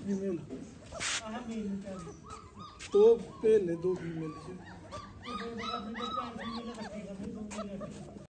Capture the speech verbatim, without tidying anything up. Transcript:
female ਆਹ ਮੇਲ ਚਾਰ तो पहले दो फीमेल तो दो जगह फिर चार फीमेल रखी करनी दो मेल